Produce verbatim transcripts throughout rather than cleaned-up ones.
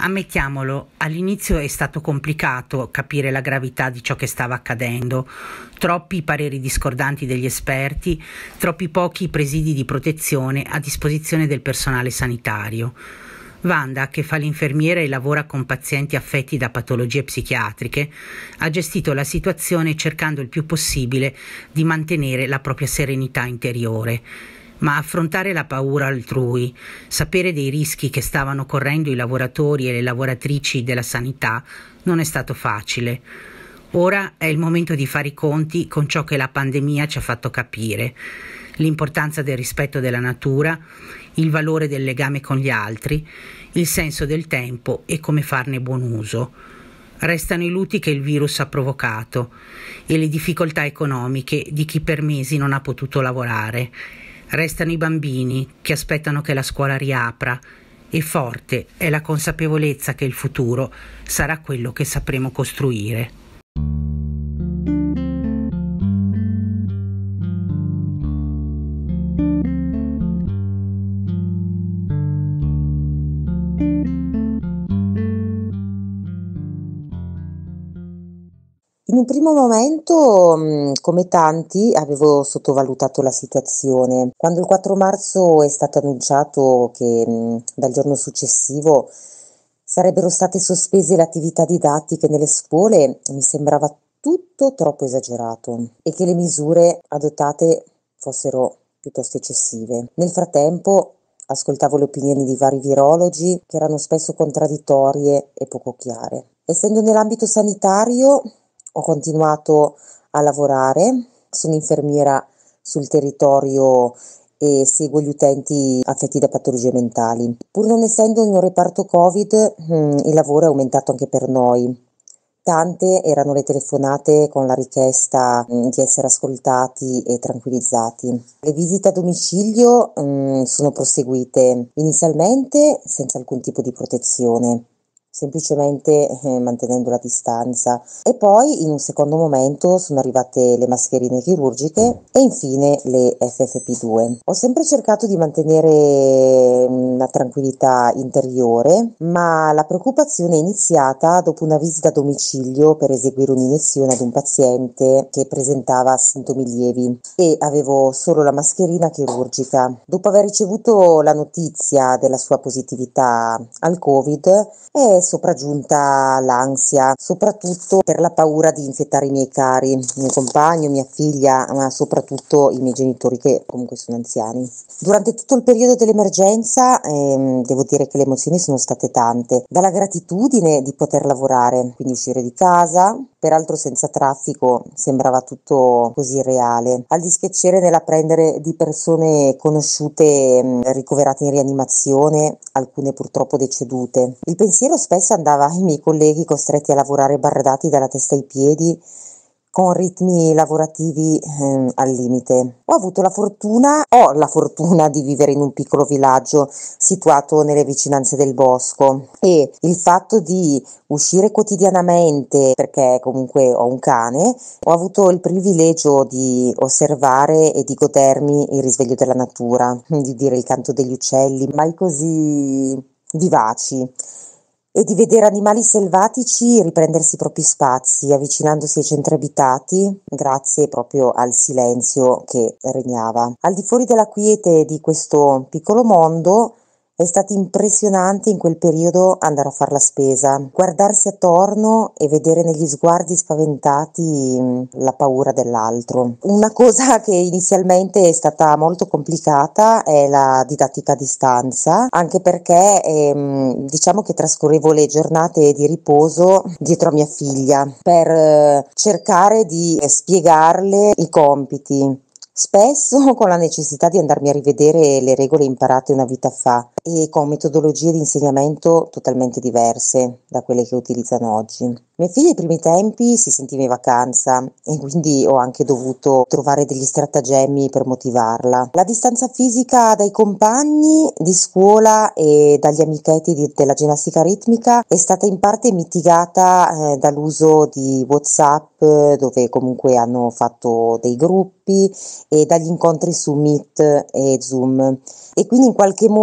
Ammettiamolo, all'inizio è stato complicato capire la gravità di ciò che stava accadendo. Troppi pareri discordanti degli esperti, troppi pochi presidi di protezione a disposizione del personale sanitario. Wanda, che fa l'infermiera e lavora con pazienti affetti da patologie psichiatriche, ha gestito la situazione cercando il più possibile di mantenere la propria serenità interiore. Ma affrontare la paura altrui, sapere dei rischi che stavano correndo i lavoratori e le lavoratrici della sanità, non è stato facile. Ora è il momento di fare i conti con ciò che la pandemia ci ha fatto capire: l'importanza del rispetto della natura, il valore del legame con gli altri, il senso del tempo e come farne buon uso. Restano i lutti che il virus ha provocato e le difficoltà economiche di chi per mesi non ha potuto lavorare. Restano i bambini che aspettano che la scuola riapra e forte è la consapevolezza che il futuro sarà quello che sapremo costruire. In un primo momento, mh, come tanti, avevo sottovalutato la situazione. Quando il quattro marzo è stato annunciato che mh, dal giorno successivo sarebbero state sospese le attività didattiche nelle scuole, mi sembrava tutto troppo esagerato e che le misure adottate fossero piuttosto eccessive. Nel frattempo ascoltavo le opinioni di vari virologi che erano spesso contraddittorie e poco chiare. Essendo nell'ambito sanitario, ho continuato a lavorare, sono infermiera sul territorio e seguo gli utenti affetti da patologie mentali. Pur non essendo in un reparto Covid, il lavoro è aumentato anche per noi. Tante erano le telefonate con la richiesta di essere ascoltati e tranquillizzati. Le visite a domicilio mh, sono proseguite inizialmente senza alcun tipo di protezione, semplicemente eh, mantenendo la distanza, e poi in un secondo momento sono arrivate le mascherine chirurgiche e infine le F F P due. Ho sempre cercato di mantenere una tranquillità interiore, ma la preoccupazione è iniziata dopo una visita a domicilio per eseguire un'iniezione ad un paziente che presentava sintomi lievi e avevo solo la mascherina chirurgica. Dopo aver ricevuto la notizia della sua positività al Covid, è sopraggiunta l'ansia, soprattutto per la paura di infettare i miei cari, il mio compagno, mia figlia, ma soprattutto i miei genitori che comunque sono anziani. Durante tutto il periodo dell'emergenza ehm, devo dire che le emozioni sono state tante, dalla gratitudine di poter lavorare, quindi uscire di casa, peraltro senza traffico, sembrava tutto così reale, al dispiacere nell'apprendere di persone conosciute mh, ricoverate in rianimazione, alcune purtroppo decedute. Il pensiero spesso andava ai miei colleghi costretti a lavorare barrati dalla testa ai piedi, con ritmi lavorativi eh, al limite. Ho avuto la fortuna, ho la fortuna di vivere in un piccolo villaggio situato nelle vicinanze del bosco, e il fatto di uscire quotidianamente, perché comunque ho un cane, ho avuto il privilegio di osservare e di godermi il risveglio della natura, di udire il canto degli uccelli, mai così vivaci, e di vedere animali selvatici riprendersi i propri spazi, avvicinandosi ai centri abitati, grazie proprio al silenzio che regnava. Al di fuori della quiete di questo piccolo mondo, è stato impressionante in quel periodo andare a fare la spesa, guardarsi attorno e vedere negli sguardi spaventati la paura dell'altro. Una cosa che inizialmente è stata molto complicata è la didattica a distanza, anche perché ehm, diciamo che trascorrevo le giornate di riposo dietro a mia figlia per eh, cercare di spiegarle i compiti, spesso con la necessità di andarmi a rivedere le regole imparate una vita fa e con metodologie di insegnamento totalmente diverse da quelle che utilizzano oggi. Mia figlia ai primi tempi si sentiva in vacanza e quindi ho anche dovuto trovare degli stratagemmi per motivarla. La distanza fisica dai compagni di scuola e dagli amichetti di, della ginnastica ritmica è stata in parte mitigata eh, dall'uso di WhatsApp, dove comunque hanno fatto dei gruppi, e dagli incontri su Meet e Zoom, e quindi in qualche modo la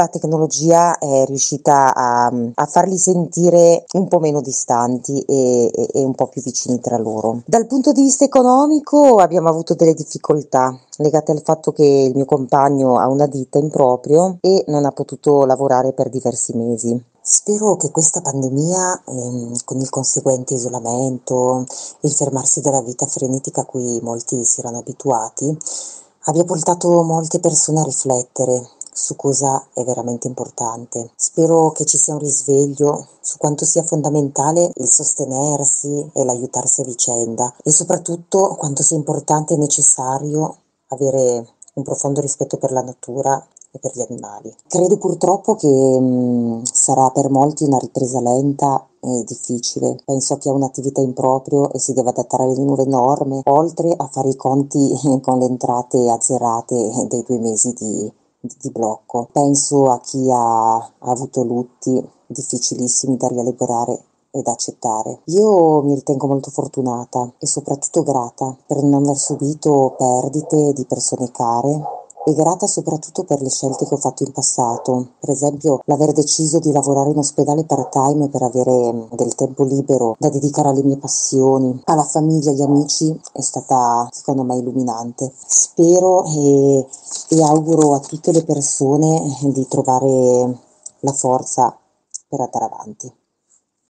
la tecnologia è riuscita a, a farli sentire un po' meno distanti e, e, e un po' più vicini tra loro. Dal punto di vista economico abbiamo avuto delle difficoltà legate al fatto che il mio compagno ha una ditta in proprio e non ha potuto lavorare per diversi mesi. Spero che questa pandemia, ehm, con il conseguente isolamento, il fermarsi della vita frenetica a cui molti si erano abituati, abbia portato molte persone a riflettere su cosa è veramente importante. Spero che ci sia un risveglio su quanto sia fondamentale il sostenersi e l'aiutarsi a vicenda e soprattutto quanto sia importante e necessario avere un profondo rispetto per la natura e per gli animali. Credo purtroppo che mh, sarà per molti una ripresa lenta e difficile. Penso a chi ha un'attività in proprio e si deve adattare alle nuove norme, oltre a fare i conti con le entrate azzerate dei due mesi di, di, di blocco. Penso a chi ha, ha avuto lutti difficilissimi da rielaborare ed accettare. Io mi ritengo molto fortunata e soprattutto grata per non aver subito perdite di persone care e grata soprattutto per le scelte che ho fatto in passato, per esempio l'aver deciso di lavorare in ospedale part-time per avere del tempo libero da dedicare alle mie passioni, alla famiglia, agli amici, è stata secondo me illuminante. Spero e, e auguro a tutte le persone di trovare la forza per andare avanti.